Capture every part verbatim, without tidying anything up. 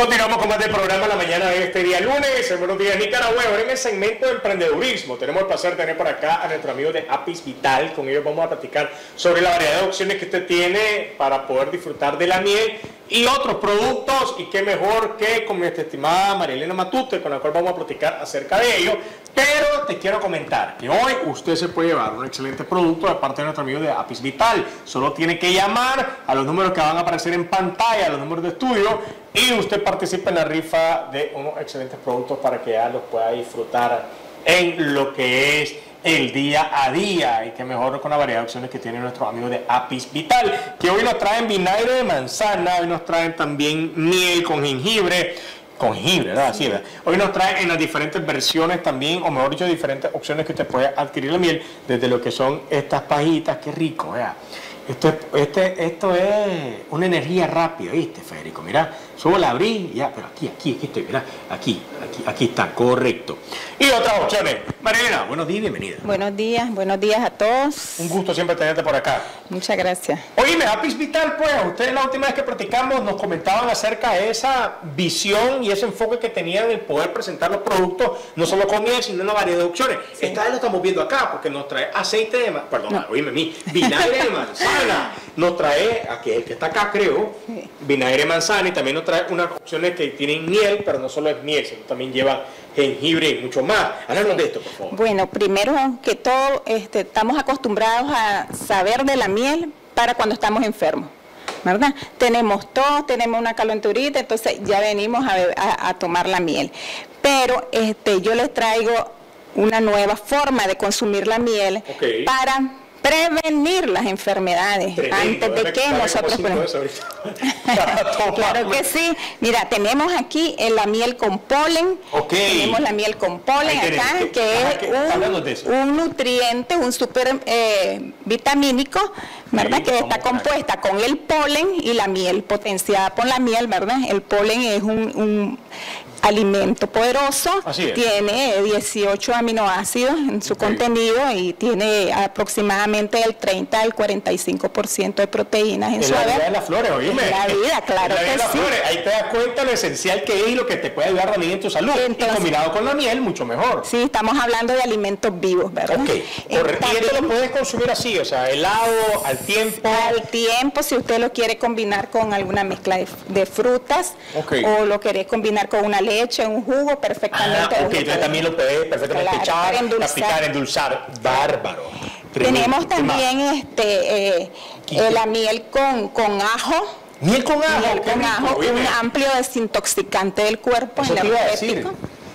Continuamos con más del programa la mañana de este día lunes. Buenos días, Nicaragua. Ahora en el segmento de emprendedurismo tenemos el placer de tener por acá a nuestro amigo de Apis Vital. Con ellos vamos a platicar sobre la variedad de opciones que usted tiene para poder disfrutar de la miel y otros productos. Y qué mejor que con nuestra estimada Marilena Matute, con la cual vamos a platicar acerca de ello. Pero te quiero comentar que hoy usted se puede llevar un excelente producto de parte de nuestro amigo de Apis Vital. Solo tiene que llamar a los números que van a aparecer en pantalla, a los números de estudio, y usted participa en la rifa de unos excelentes productos para que ya los pueda disfrutar en lo que es el día a día. Y que mejor con la variedad de opciones que tiene nuestro amigo de Apis Vital, que hoy nos traen vinagre de manzana, hoy nos traen también miel con jengibre, con jengibre, ¿verdad? Así, ¿verdad? Hoy nos traen en las diferentes versiones también, o mejor dicho, diferentes opciones que usted puede adquirir la miel, desde lo que son estas pajitas, qué rico, ¿verdad? Esto, este, esto es una energía rápida, ¿viste, Federico? Mira, solo la abrí, ya, pero aquí, aquí, aquí estoy, mira, aquí, aquí, aquí está, correcto. Y otras opciones. Marilena, buenos días y bienvenida. Buenos días, buenos días a todos. Un gusto siempre tenerte por acá. Muchas gracias. Oíme, Apis Vital, pues, ustedes la última vez que platicamos nos comentaban acerca de esa visión y ese enfoque que tenían en poder presentar los productos, no solo con miel, sino en una variedad de opciones. Sí. Esta vez lo estamos viendo acá, porque nos trae aceite de manzana, perdón, no. oíme, mi, vinagre de manzana. Nos trae, aquí el que está acá creo, sí. vinagre de manzana, y también nos trae unas opciones que tienen miel, pero no solo es miel, sino también lleva jengibre y mucho más. Háblanos de esto, por favor. Bueno, primero que todo, este, estamos acostumbrados a saber de la miel para cuando estamos enfermos, ¿verdad? Tenemos tos, tenemos una calenturita, entonces ya venimos a, a, a tomar la miel. Pero este, yo les traigo una nueva forma de consumir la miel, okay, para prevenir las enfermedades. Tremendo, antes de que nosotros... Claro que sí. Mira, tenemos aquí la miel con polen. Okay. Tenemos la miel con polen acá, que, que es un, un nutriente, un super eh, vitamínico, ¿verdad? Sí, que está compuesta con el polen y la miel, potenciada por la miel, ¿verdad? El polen es un... un alimento poderoso, tiene dieciocho aminoácidos en su, okay, contenido, y tiene aproximadamente el treinta al cuarenta y cinco por ciento de proteínas en su haber. Es la vida de las flores, oíme. Es la vida, claro es la vida que de las sí. Flores. Ahí te das cuenta lo esencial que es y lo que te puede ayudar también en tu salud. Entonces, y combinado con la miel, mucho mejor. Sí, estamos hablando de alimentos vivos, ¿verdad? Ok, correcto. Y esto lo puedes consumir así, o sea, helado, al tiempo. Al tiempo, si usted lo quiere combinar con alguna mezcla de, de frutas, okay, o lo quiere combinar con una leche, un jugo, perfectamente. Ah, ok, entonces también lo puedes perfectamente, claro, echar, endulzar. aplicar, endulzar. Bárbaro. Tenemos también este, eh, eh, la miel con, con ajo. Miel con ajo. Miel con ajo, un amplio desintoxicante del cuerpo, energético,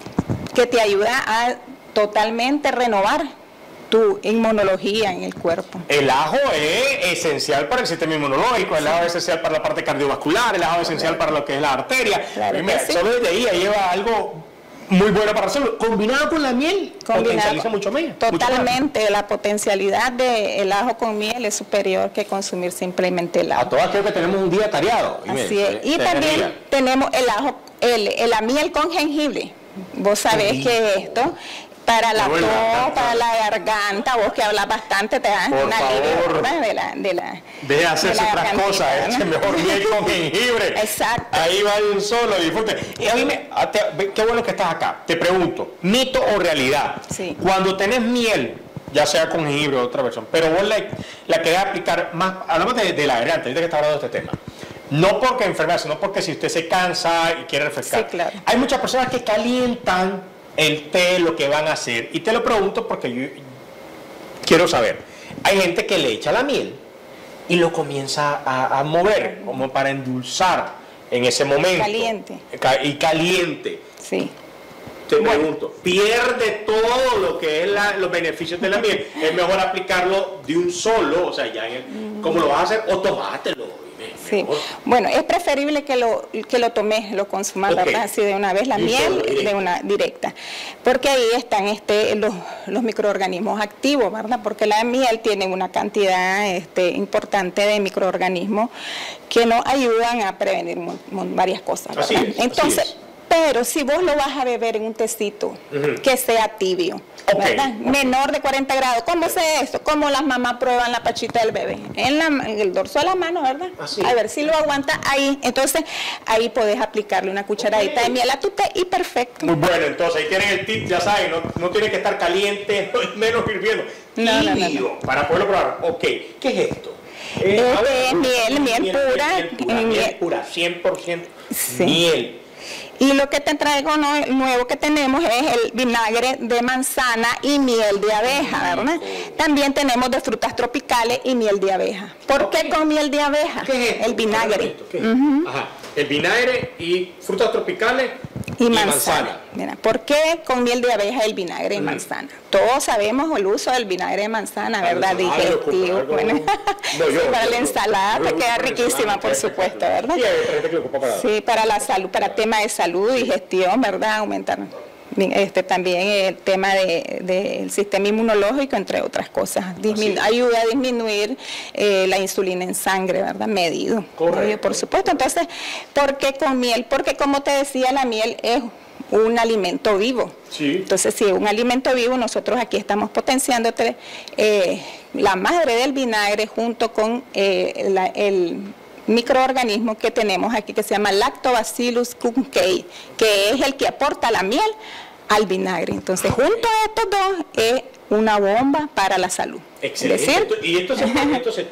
que te ayuda a totalmente renovar tu inmunología en el cuerpo. El ajo es esencial para el sistema inmunológico, el ajo es esencial para la parte cardiovascular, el ajo es esencial para lo que es la arteria. Claro, mira, sí, solo desde ahí lleva algo muy bueno para hacerlo. Combinado con la miel, potencializa mucho más. Totalmente, mucho más. La potencialidad del ajo con miel es superior que consumir simplemente el ajo. A todas creo que tenemos un día tareado. Así es. Y también energía. tenemos el ajo, el, el, la miel con jengibre. Vos sabés sí. que esto... Para la tos, para la garganta, vos que hablas bastante, te das una alivio de la, de la Deje de hacerse de otras cosas, ¿no? Es mejor miel con jengibre. Exacto. Ahí va de un solo, disfrute. Y a mí me, qué bueno que estás acá. Te pregunto, ¿mito o realidad? Sí. Cuando tenés miel, ya sea con jengibre o otra versión, pero vos la, la querés aplicar más, hablamos de, de la garganta, ahorita que está hablando de este tema. No porque enfermedad, sino porque si usted se cansa y quiere refrescar. Sí, claro. Hay muchas personas que calientan el té, lo que van a hacer, y te lo pregunto porque yo quiero saber. Hay gente que le echa la miel y lo comienza a, a mover como para endulzar en ese momento, caliente y caliente. Sí. Te pregunto, bueno, pierde todo lo que es la, los beneficios de la miel. Es mejor aplicarlo de un solo, o sea, ya en el, mm. como lo vas a hacer, o tomátelo. Sí. Bueno, es preferible que lo, que lo tomes, lo consumas, okay, ¿verdad? Así de una vez, la miel de una directa. Porque ahí están este, los, los microorganismos activos, ¿verdad? Porque la miel tiene una cantidad este, importante de microorganismos que nos ayudan a prevenir varias cosas, ¿verdad? Así es, Entonces, así es. Pero si vos lo vas a beber en un tecito, uh-huh. que sea tibio, okay. ¿verdad? Okay. Menor de cuarenta grados. ¿Cómo sé esto? ¿Cómo las mamás prueban la pachita del bebé? En, la, en el dorso de la mano, ¿verdad? Así. A ver si lo aguanta ahí. Entonces, ahí podés aplicarle una cucharadita okay. de miel a tu té y perfecto. Muy bueno, entonces ahí tienen el tip, ya saben, no, no tiene que estar caliente, menos hirviendo. No, no, no, no. Para poderlo probar. Ok, ¿qué es esto? Eh, este ver, es miel, miel, miel pura. Miel, miel pura, miel, miel pura, cien por ciento sí. miel. Y lo que te traigo nuevo que tenemos es el vinagre de manzana y miel de abeja, ¿verdad? También tenemos de frutas tropicales y miel de abeja. ¿Por okay. qué con miel de abeja? ¿Qué es? El vinagre. ¿Qué es? Uh-huh. Ajá. El vinagre y frutas tropicales y, y manzana. manzana. Mira, ¿por qué con miel de abeja el vinagre y uh-huh. manzana? Todos sabemos el uso del vinagre de manzana, ¿verdad? Digestivo. Algo, bueno, no, yo, sí, para yo, la ensalada te queda riquísima, por supuesto, ¿verdad? Sí, para la salud, para tema de salud, digestión, ¿verdad? Aumentar este, también el tema del de, de sistema inmunológico, entre otras cosas. Disminu ayuda a disminuir eh, la insulina en sangre, ¿verdad? Medido. Correcto. Por supuesto. Entonces, ¿por qué con miel? Porque, como te decía, la miel es un alimento vivo. Sí. Entonces, si es un alimento vivo, nosotros aquí estamos potenciando eh, la madre del vinagre junto con eh, la, el microorganismo que tenemos aquí que se llama Lactobacillus cuncei, que es el que aporta la miel al vinagre. Entonces, junto a estos dos es una bomba para la salud. Excelente. ¿Es decir? ¿Y esto se, esto se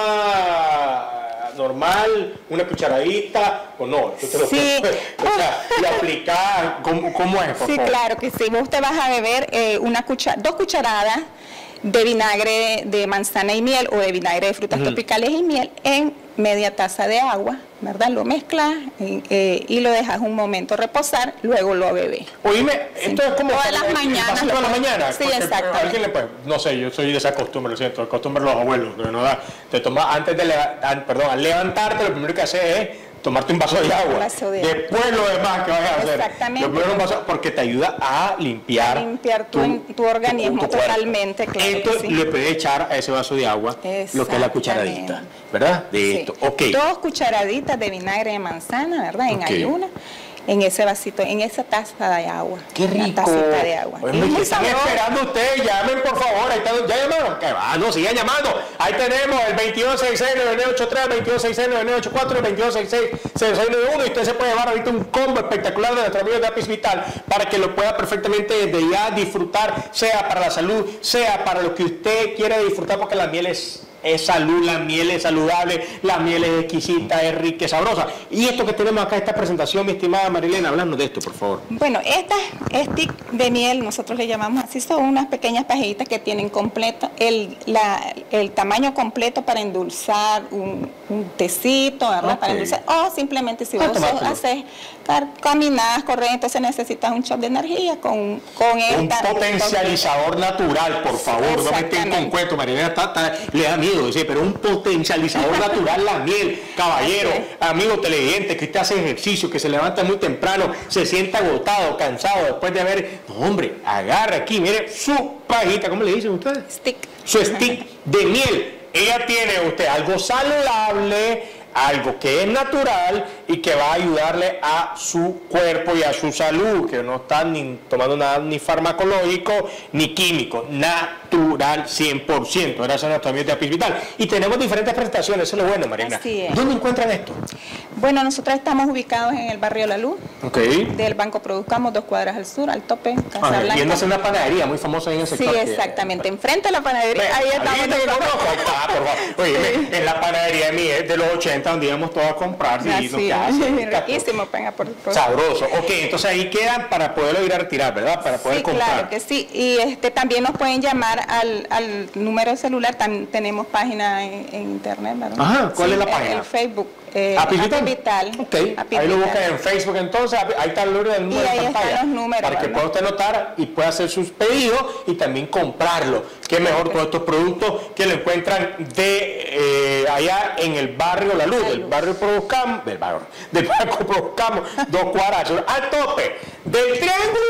toma normal, una cucharadita o no? Esto te lo sí. puedes, o sea, y aplicar, ¿cómo, cómo es? Por sí, favor? Claro que sí. Vos te vas a beber eh, una cuchara, dos cucharadas de vinagre de manzana y miel o de vinagre de frutas uh-huh. tropicales y miel en media taza de agua, ¿verdad? Lo mezclas y, eh, y lo dejas un momento reposar, luego lo bebés. Oíme, esto sí. es como todas las mañanas. Todas las mañanas. Sí, exacto. Alguien le puede, no sé, yo soy de esa costumbre, lo siento, costumbre de los abuelos, que no da. Te tomas antes de levantar, perdón, al levantarte, lo primero que haces es tomarte un vaso de agua. Vaso de Después agua. lo demás que vayas a hacer. Exactamente. Lo primero vaso, porque te ayuda a limpiar, a limpiar tu, tu, tu organismo tu, tu totalmente. Claro. Esto sí. le puede echar a ese vaso de agua lo que es la cucharadita, ¿verdad? De sí. esto. Okay. Dos cucharaditas de vinagre de manzana, ¿verdad? En okay. ayuna. En ese vasito, en esa taza de agua. ¡Qué rico! Una tacita de agua. Oye, ¿qué están esperando ustedes? Llamen, por favor. Ahí está, ¿ya llamaron? ¿Qué va? No, sigan llamando. Ahí tenemos el veintidós sesenta y seis, noventa y nueve ochenta y tres, veintidós sesenta y seis, noventa y nueve ochenta y cuatro, veintidós sesenta y seis, cero seis noventa y uno. Y usted se puede llevar ahorita un combo espectacular de nuestros amigos de Apis Vital para que lo pueda perfectamente desde ya disfrutar, sea para la salud, sea para lo que usted quiera disfrutar, porque la miel es... es salud, la miel es saludable, la miel es exquisita, es rica, es sabrosa. Y esto que tenemos acá, esta presentación, mi estimada Marilena, háblanos de esto, por favor. Bueno, estas stick de miel, nosotros le llamamos así, son unas pequeñas pajitas que tienen completo el, la, el tamaño completo para endulzar un, un tecito, ¿verdad? Okay. Para endulzar, o simplemente si vos haces caminadas, correr, entonces necesitas un shot de energía con, con esta. Un potencializador natural, por favor, no me estén con cuento, Marilena está, está, le da miedo. Sí, pero un potencializador natural, la miel, caballero, amigo televidente, que usted hace ejercicio, que se levanta muy temprano, se sienta agotado, cansado, después de haber, no, hombre, agarra aquí, mire, su pajita, ¿cómo le dicen ustedes? Stick. Su stick de miel. Ella tiene usted algo saludable, algo que es natural y que va a ayudarle a su cuerpo y a su salud, que no está ni tomando nada ni farmacológico ni químico, natural cien por ciento. Gracias a nuestro amigo de Apis Vital. Y tenemos diferentes presentaciones, eso es lo bueno, Marina. Así es. ¿Dónde encuentran esto? Bueno, nosotros estamos ubicados en el barrio La Luz, okay. del Banco Produzcamos, dos cuadras al sur, al tope, Casa ah, Blanca. Yéndose a una panadería muy famosa en ese sector. Sí, exactamente, que, enfrente de la panadería. Ve, ahí estamos. Ahí está, por favor. Oye, sí. En la panadería de mi de los ochenta, donde íbamos todos a comprar. Ah, sí, sí. Riquísimo, venga, por, por sabroso. Ok, entonces ahí quedan para poderlo ir a retirar, ¿verdad? Para poder sí, comprar. Claro que sí. Y este también nos pueden llamar al, al número celular. También tenemos página en, en internet, ¿verdad? Ajá, ¿cuál sí, es la página? El Facebook. Eh, Apis Vital. Vital. Okay. Apis ahí Vital. Lo buscan en Facebook, entonces ahí está el número del número y ahí de pantalla están los números, para que ¿verdad? pueda usted notar y pueda hacer sus pedidos y también comprarlo. Qué mejor todos estos productos que lo encuentran de eh, allá en el barrio La Luz, del barrio Produzcamos, del barrio, del barrio Produzcamos, dos cuadras al tope del Triángulo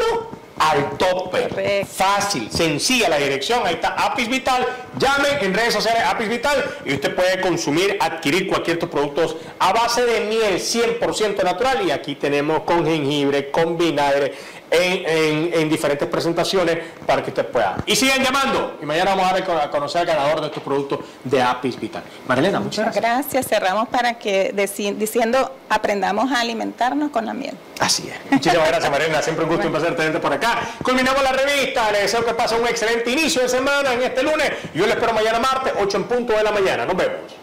al tope. Correcto. Fácil, sencilla la dirección, ahí está Apis Vital. Llamen en redes sociales Apis Vital y usted puede consumir, adquirir cualquier de estos productos a base de miel cien por ciento natural, y aquí tenemos con jengibre, con vinagre, en, en, en diferentes presentaciones para que usted pueda. Y sigan llamando y mañana vamos a dar a conocer al ganador de estos productos de Apis Vital. Marilena, muchas gracias. Gracias, cerramos para que diciendo aprendamos a alimentarnos con la miel. Así es. Muchísimas gracias, Marilena, siempre un gusto y un placer tenerte por acá. Culminamos la revista, les deseo que pasen un excelente inicio de semana en este lunes. Yo les espero mañana martes, ocho en punto de la mañana. Nos vemos.